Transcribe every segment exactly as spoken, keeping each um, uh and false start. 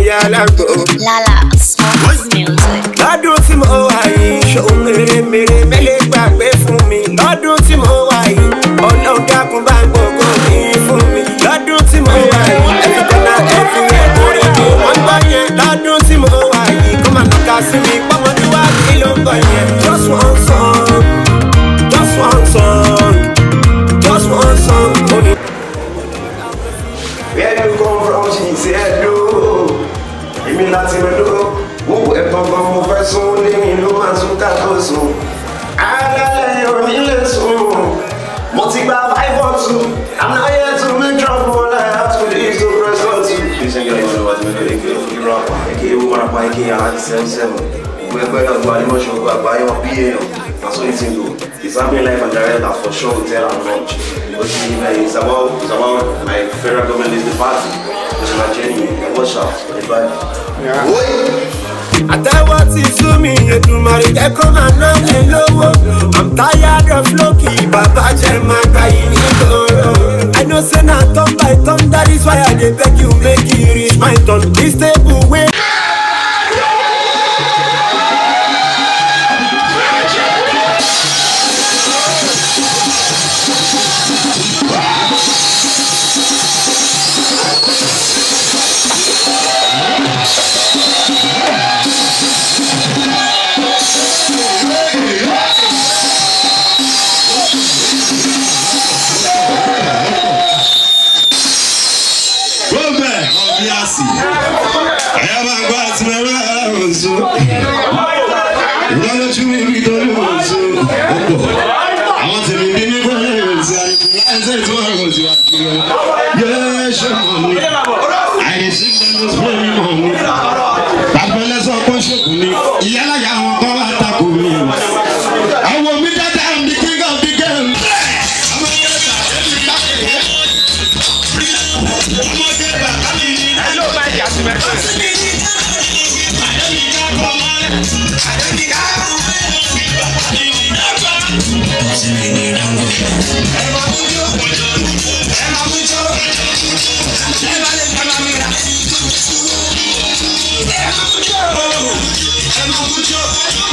alágbó. Lala, smooth music. Lọ́dún tí mo wà yìí, ṣòun mèremère mẹ́lẹ̀ gbàgbé fún mi. Lọ́dún tí mo wà yìí, Ọlọ́run dákun bá ń gbogbo mi fún mi. Lọ́dún tí mo wà yìí, ẹ̀fí kọ́nà ẹ̀fí ẹ̀ orí mi wọ́n gbọ́ yẹn. Lọ́dún tí mo wà yìí, kó máa nàka sí mi, pọ́mọdé wá kí ló ń gbọ́ yẹn. Just one song, just one song, just one song. Where you come from, she said, no. Èmi láti mẹ́lò, wọ́n ẹ̀gbọ́n gan mo fẹ́ sún ní mi ló máa tún ká tó sùn. Alálẹ̀ onílé sùn, mo ti gba five or two. I'm not here to make trouble, I have to leave to press on to. Ṣé ìyá ìwọ̀n lọ́wọ́ ti mẹ́lò èké ìrọ̀ àpá, èké ewu marapa, èké aláàdì seven seven. Ìwé ẹgbẹ́ náà gba alimọ̀ṣọ́ gba àgbáyọ̀ bí èèyàn. That's what it's into. It's happening live and direct and for sure hotel and lunch. It's about, it's about my federal government is the party. It's my journey. I watch out. Everybody. Àtẹ́wọ́ ti sú mi, Èdùmàrè jẹ́ kó máa ná mi lówó. I'm tired of low-key, bàbá jẹ́ máa gba yìí nígboro. I know say na turn by turn, that is why I dey beg you make you reach my turn. This table wey. Emma Mucho, Emma Mucho.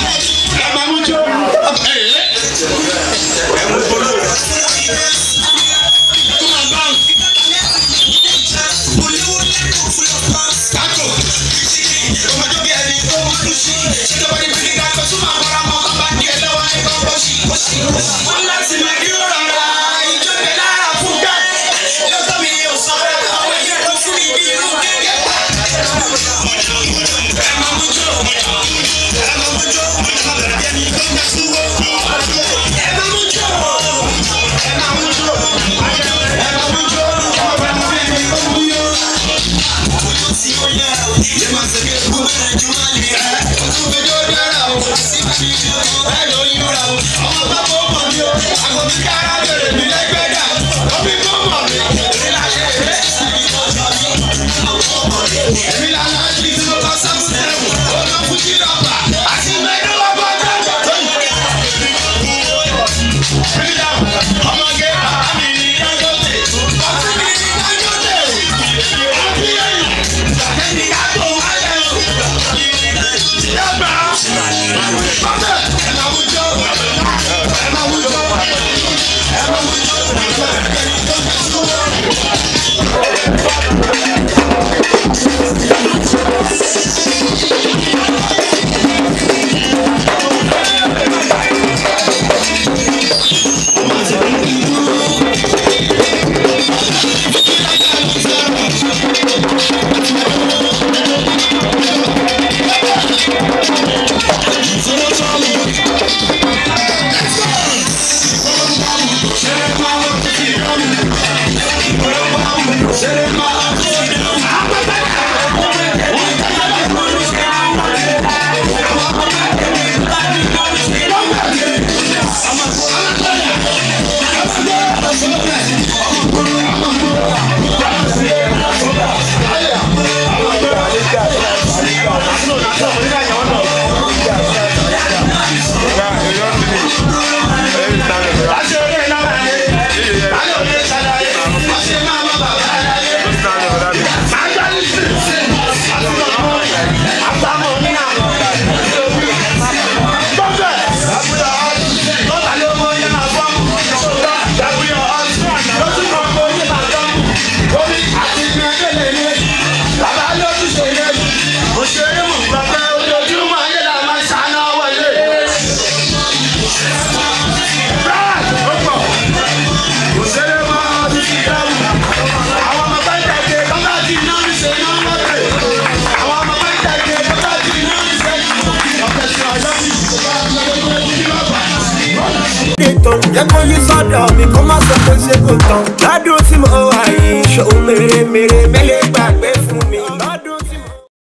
jẹ́ kó yí sọ́dọ̀ mi kó má sọ pé ṣe kò tán. Ládùn tí mo wà yìí ṣòun mèrè mèrè mélé.